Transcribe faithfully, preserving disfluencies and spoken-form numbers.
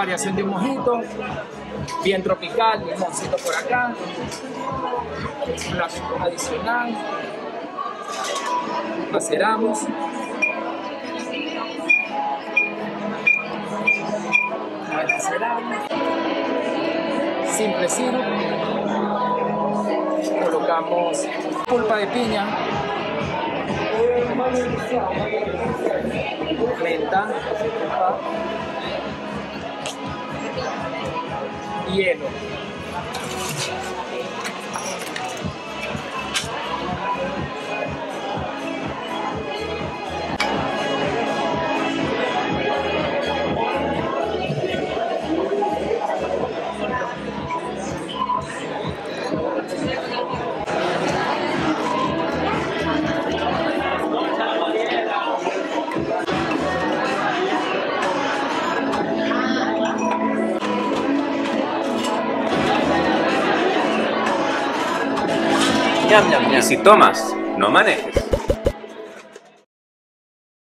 variación de un mojito, bien tropical, limoncito por acá, una pintura adicional, maceramos. Maceramos. Simple sirup. Colocamos pulpa de piña, menta, hielo. Y si tomas, no manejes.